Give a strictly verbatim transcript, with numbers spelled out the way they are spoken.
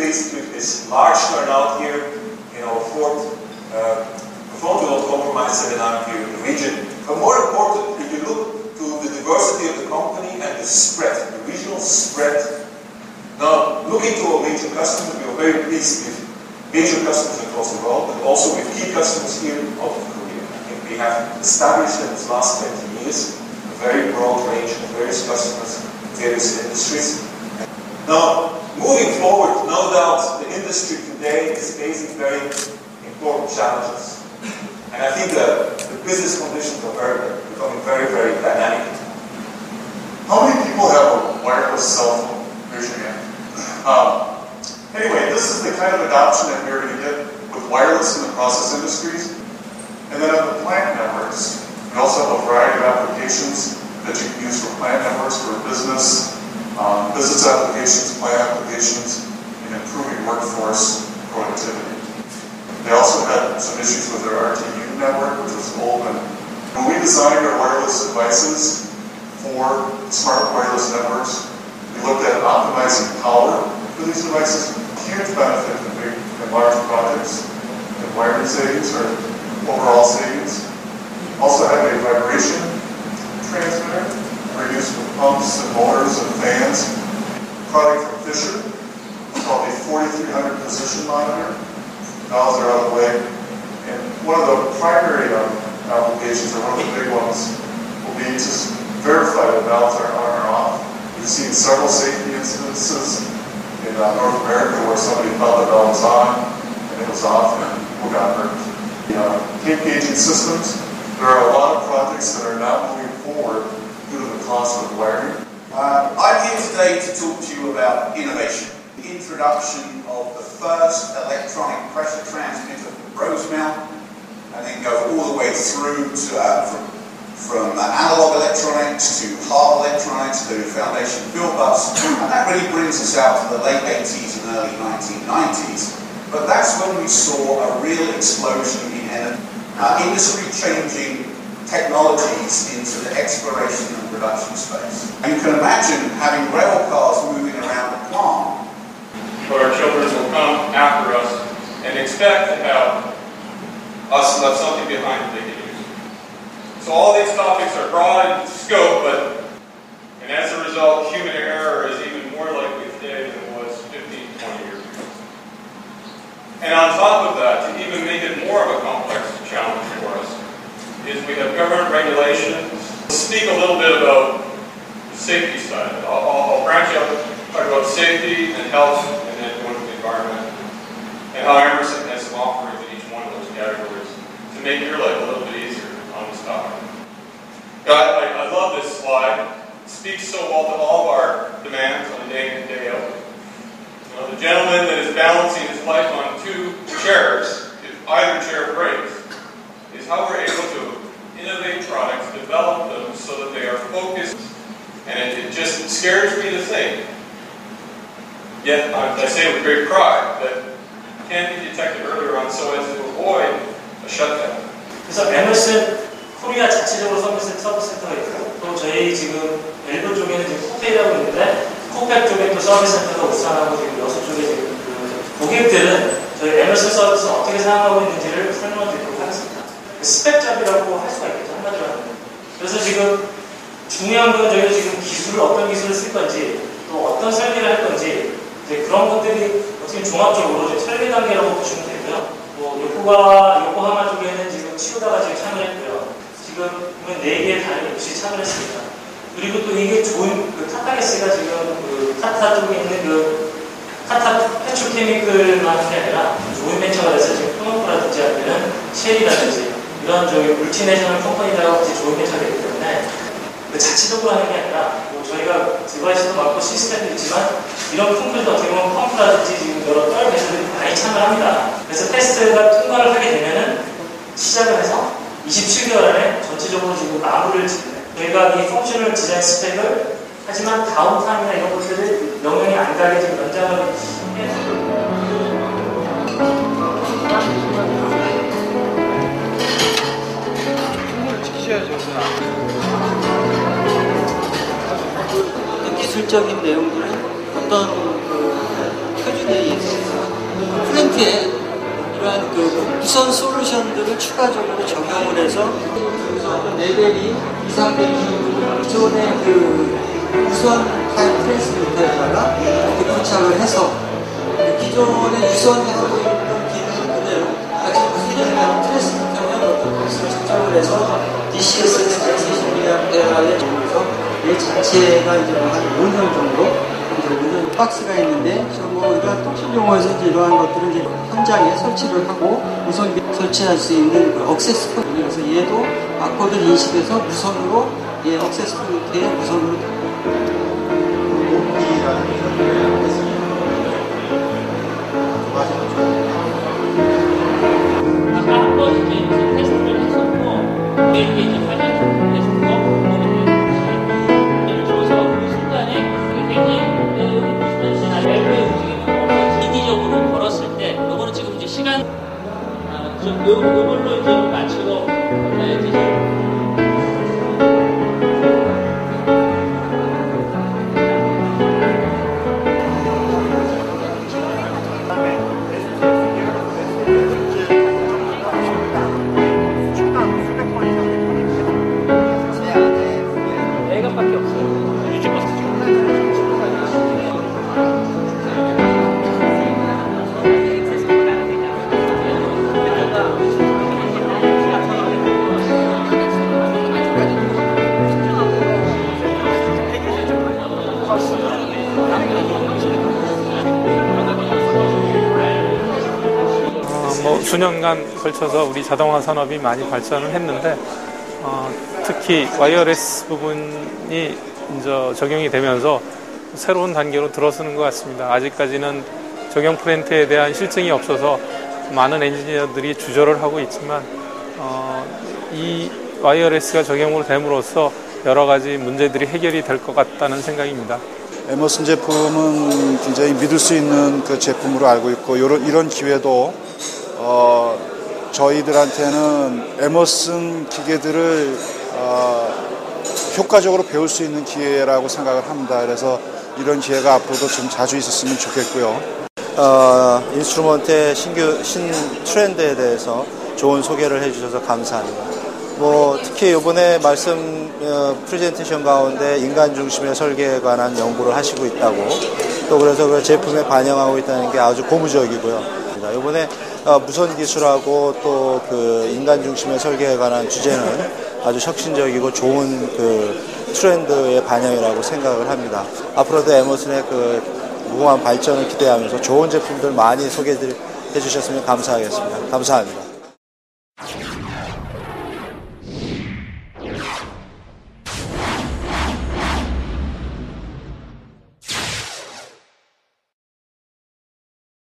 pleased with this large turnout here in our fourth uh, Phone Will Not Compromise seminar here in the region. But more important, if you look to the diversity of the company and the spread, the regional spread. Now, looking to our major customers, we are very pleased with major customers across the world, but also with key customers here out of Korea. I think we have established in the last twenty years a very broad range of various customers in various industries. Now, moving forward, no doubt the industry today is facing very important challenges. And I think the, the business conditions are very, becoming very, very dynamic. How many people have a wireless cell phone? Raise your hand. Um, anyway, this is the kind of adoption that we're going to get with wireless in the process industries. And then on the plant networks, we also have a variety of applications that you can use for plant networks, for business, um, business applications, plant applications, and improving workforce productivity. They also had some issues with their R T U network, which was old. And when we designed our wireless devices for smart wireless networks, we looked at optimizing power for these devices. Huge benefit in big and large projects, and wiring savings or overall savings. Also had a vibration transmitter for use with pumps and motors and fans. A product from Fisher called a forty-three hundred position monitor. Valves are out of the way. And one of the primary um, applications, or one of the big ones, will be to verify that valves are on or off. We've seen several safety incidences in uh, North America where somebody thought the valve was on and it was off and people got hurt. Uh, tape gauging systems, there are a lot of projects that are not moving forward due to the cost of wiring. Uh, I'm here today to talk to you about innovation. The introduction of the first electronic pressure transmitter from Rosemount, and then go all the way through to uh, from, from uh, analog electronics to hard electronics to foundation field bus, and that really brings us out to the late eighties and early nineteen nineties. But that's when we saw a real explosion in uh, industry-changing technologies into the exploration and production space. And you can imagine having rail cars moving around the plant. But our children will come after us and expect to have us left something behind that they can use. So all these topics are broad in scope, but and as a result, human error is even more likely today than it was fifteen, twenty years ago. And on top of that, to even make it more of a complex challenge for us, is we have government regulations. We'll speak a little bit about the safety side. I'll, I'll, I'll branch out and talk about safety and health, and then go into the environment, and how Emerson has some offerings in each one of those categories to make your life a little bit easier on this topic. God, I, I love this slide. It speaks so well to all of our demands on a day in and day out. You know, the gentleman that is balancing his life on two chairs, if either chair breaks, is how we're able to innovate products, develop them so that they are focused, and it, it just scares me to think. Yet, I say with great pride, that can be detected earlier on so as to avoid a shutdown. 그래서 에머슨 코리아 자체적으로 서비스 서비스 센터가 있고, 또 저희 지금 일본 쪽에는 지금 코페이라고 있는데, 코페 쪽에 또 서비스 센터가 우선하고 지금 여섯 쪽에 지금 그 고객들은 저희 에머슨 서비스를 어떻게 사용하고 있는지를 설명드리도록 하겠습니다. 스펙 잡이라고 할 수가 있겠죠, 한마디로 하면. 그래서 지금 중요한 건 저희가 지금 기술을 어떤 기술을 쓸 건지, 또 어떤 설계를 할 건지. 네, 그런 것들이 어떻게 종합적으로 설계 단계라고 보시면 되고요. 뭐 요코가 요코하마 쪽에는 지금 치우다가 지금 참여했고요. 지금 보면 네 개의 다른 곳이 참여했습니다. 그리고 또 이게 좋은 그 타타게스가 지금 그 타타 쪽에 있는 그 타타 페트로케미컬만 한 게 아니라 좋은 벤처가 돼서 지금 프노프라든지 아니면 쉘이라든지 이런 저희 물티내셔널 컴퍼니들하고 같이 좋은 벤처가 되기 때문에 그 자체적으로 하는 게 아니라 뭐 저희가 디바이스도 많고 시스템도 있지만 이런 펌프도 어떻게 보면 펌프라든지 지금 여러 다른 회사들이 많이 참여를 합니다. 그래서 테스트가 통과를 하게 되면은 시작을 해서 이십칠 개월 안에 전체적으로 지금 마무리를 짓는 저희가 이 펑셔널 디자인 스펙을 하지만 다운타임이나 이런 것들을 영향이 안 가게 지금 연장을 해서 기술적인 내용들은 어떤 그 표준 에프에이에서 플랜트에 이러한 그 무선 솔루션들을 추가적으로 적용을 해서 어떤 레벨이 이상된 기존의 그 무선 타입 트랜스미터에다가 이렇게 부착을 해서 기존의 유선이 하고 있는 기능 그대로 마치 수전이나 트랜스미터면 어떤 것을 측정을 해서 디씨에스에스 백사십 밀리앰페어에 정해서 얘 자체가 이제 한 오 년 정도 이제 오 년 박스가 있는데 뭐 이러한 통신 용어에서 이제 이러한 것들을 이제 현장에 설치를 하고 무선 설치할 수 있는 그 억세스 포인트, 그래서 얘도 바코드를 인식해서 무선으로 얘 억세스 포인트에 무선으로 아까 한 번 이제 테스트를 했었고 이게 이제 관련 됐었고 예를 들어서 그 순간에 굉장히 여기 보시면 밸브의 움직임을 인위적으로 걸었을 때 요거는 지금 이제 시간 아, 좀 요, 요걸로 이제 맞추고 이제 애가밖에 없어요. 유지 버스. 어, 뭐 수년간 걸쳐서 우리 자동화 산업이 많이 발전을 했는데 어, 특히 와이어레스 부분이 이제 적용이 되면서 새로운 단계로 들어서는 것 같습니다. 아직까지는 적용 플랜트에 대한 실증이 없어서 많은 엔지니어들이 주저를 하고 있지만 어, 이 와이어레스가 적용으로 됨으로써 여러 가지 문제들이 해결이 될 것 같다는 생각입니다. 에머슨 제품은 굉장히 믿을 수 있는 그 제품으로 알고 있고 이런, 이런 기회도 어, 저희들한테는 에머슨 기계들을 어, 효과적으로 배울 수 있는 기회라고 생각을 합니다. 그래서 이런 기회가 앞으로도 좀 자주 있었으면 좋겠고요. 어, 인스트루먼트의 신규 신 트렌드에 대해서 좋은 소개를 해주셔서 감사합니다. 뭐 특히 이번에 말씀 어, 프레젠테이션 가운데 인간 중심의 설계에 관한 연구를 하시고 있다고 또 그래서 그 제품에 반영하고 있다는 게 아주 고무적이고요. 이번에 어, 무선 기술하고 또 그 인간 중심의 설계에 관한 주제는 아주 혁신적이고 좋은 그 트렌드의 반영이라고 생각을 합니다. 앞으로도 에머슨의 그 무궁한 발전을 기대하면서 좋은 제품들 많이 소개해 주셨으면 감사하겠습니다. 감사합니다.